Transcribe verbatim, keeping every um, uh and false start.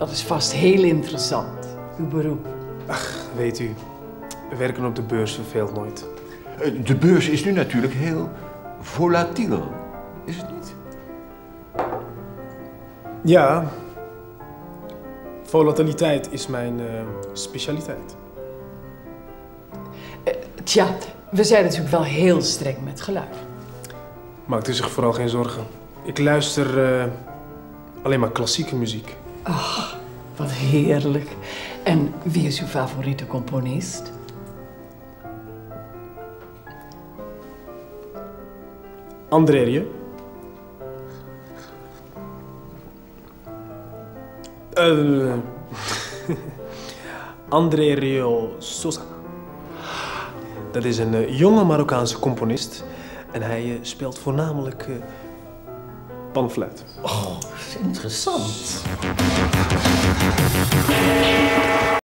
Dat is vast heel interessant, uw beroep. Ach, weet u, werken op de beurs verveelt nooit. De beurs is nu natuurlijk heel volatiel, is het niet? Ja, volatiliteit is mijn uh, specialiteit. Uh, tja, we zijn natuurlijk wel heel streng met geluid. Maakt u zich vooral geen zorgen. Ik luister uh, alleen maar klassieke muziek. Ach, wat heerlijk. En wie is uw favoriete componist? André Rieu. Uh, André Rieu Sosa. Dat is een uh, jonge Marokkaanse componist en hij uh, speelt voornamelijk uh, panfluit. Oh, interessant.